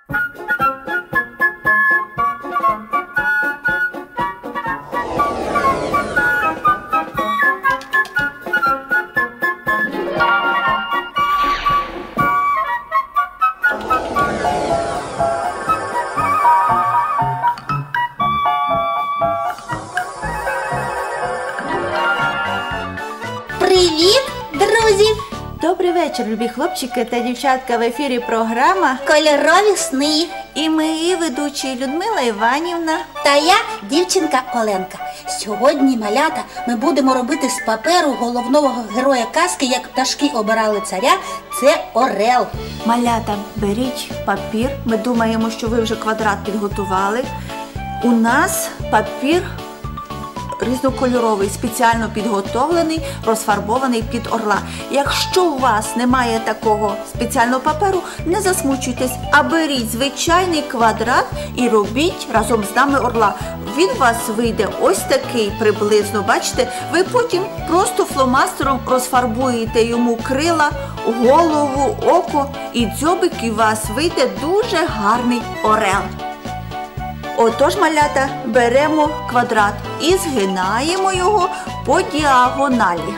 Привіт, друзі! Добрий вечір, любі хлопчики та дівчатка, в ефірі програма Кольорові сни. і ми її ведучі Людмила Іванівна. Та я дівчинка Оленка. Сьогодні, малята, ми будемо робити з паперу головного героя казки, як пташки обирали царя. Це орел. Малята, беріть папір, ми думаємо, що ви вже квадрат підготували. У нас папір різнокольоровий, спеціально підготовлений, розфарбований під орла. Якщо у вас немає такого спеціального паперу, не засмучуйтесь, а беріть звичайний квадрат і робіть разом з нами орла. Він у вас вийде ось такий приблизно, бачите? Ви потім просто фломастером розфарбуєте йому крила, голову, око і дзьобик, і у вас вийде дуже гарний орел. Отож, малята, беремо квадрат і згинаємо його по діагоналі.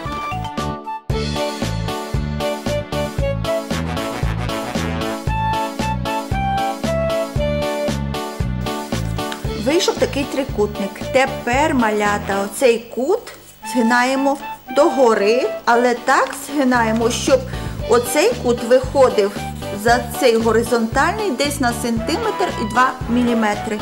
Вийшов такий трикутник. Тепер, малята, оцей кут згинаємо догори, але так згинаємо, щоб оцей кут виходив за цей горизонтальний десь на сантиметр і 2 міліметри.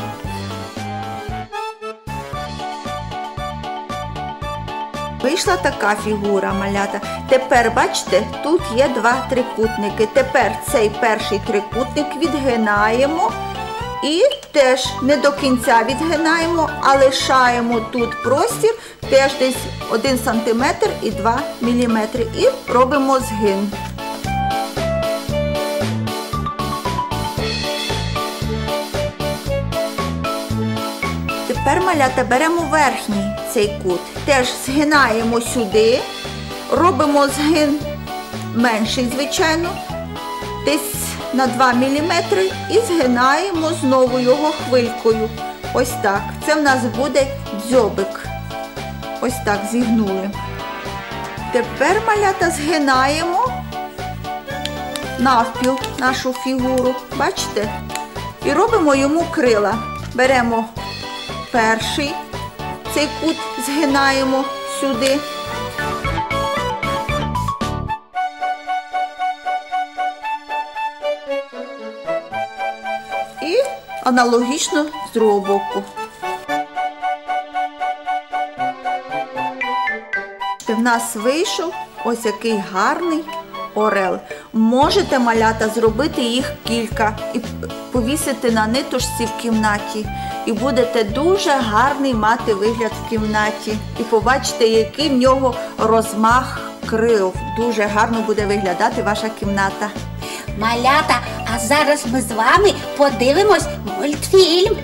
Вийшла така фігура, малята. Тепер, бачите, тут є два трикутники. Тепер цей перший трикутник відгинаємо і теж не до кінця відгинаємо, а лишаємо тут простір теж десь 1 сантиметр і 2 міліметри. І робимо згин. Тепер, малята, беремо верхній цей кут, теж згинаємо сюди, робимо згин менший, звичайно, десь на 2 мм і згинаємо знову його хвилькою. Ось так. Це в нас буде дзьобик. Ось так зігнули. Тепер, малята, згинаємо навпіл нашу фігуру, бачите? І робимо йому крила. Беремо перший цей кут, згинаємо сюди. І аналогічно з другого боку. В нас вийшов ось який гарний орел. Можете, малята, зробити їх кілька і повісити на ниточці в кімнаті. І будете дуже гарний мати вигляд в кімнаті. І побачите, який в нього розмах крил. Дуже гарно буде виглядати ваша кімната. Малята, а зараз ми з вами подивимось мультфільм.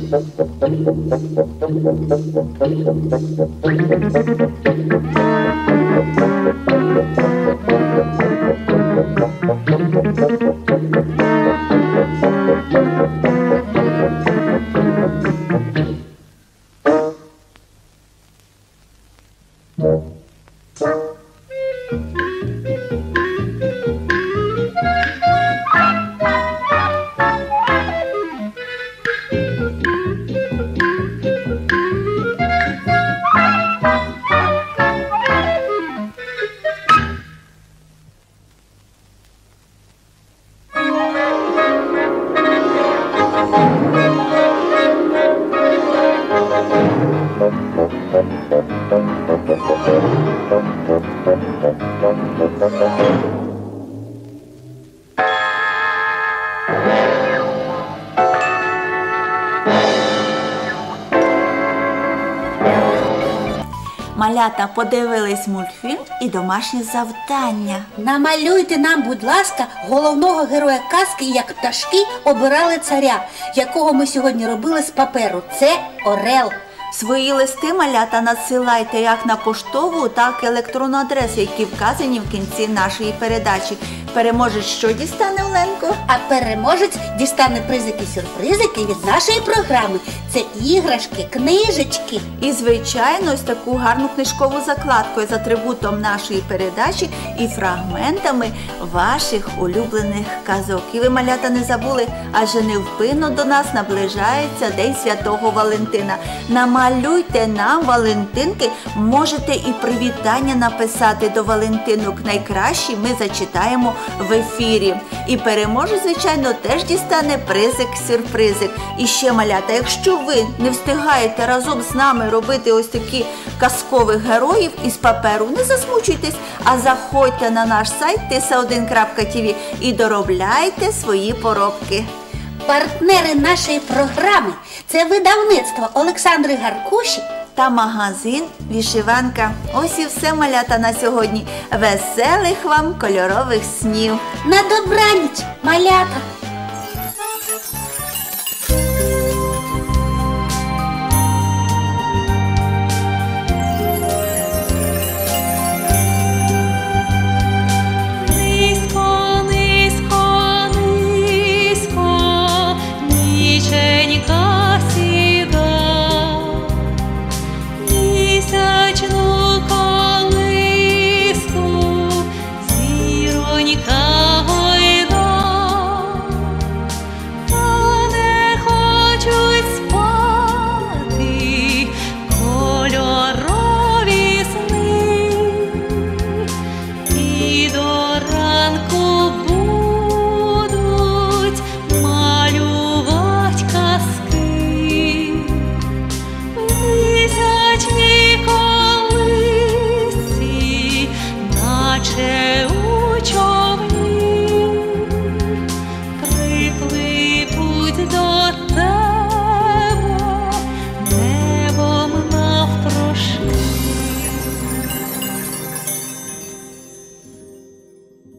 Малята подивились мультфільм і домашнє завдання. Намалюйте нам, будь ласка, головного героя казки, як пташки обирали царя, якого ми сьогодні робили з паперу. Це орел. Свої листи, малята, надсилайте як на поштову, так і електронну адресу, які вказані в кінці нашої передачі. Переможець що дістане, Оленко? А переможець дістане призики-сюрпризики від нашої програми. Це іграшки, книжечки. І, звичайно, ось таку гарну книжкову закладку з атрибутом нашої передачі і фрагментами ваших улюблених казок. І ви, малята, не забули, адже невпинно до нас наближається День Святого Валентина. Намалюйте нам валентинки, можете і привітання написати до валентинок. Найкращі ми зачитаємо в ефірі. І переможець, звичайно, теж дістане призик-сюрпризик. І ще, малята, якщо ви не встигаєте разом з нами робити ось такі казкових героїв із паперу, не засмучуйтесь, а заходьте на наш сайт tisa1.tv і доробляйте свої поробки. Партнери нашої програми – це видавництво Олександри Гаркуші та магазин «Вишиванка». Ось і все, малята, на сьогодні. Веселих вам кольорових снів! На добраніч, малята!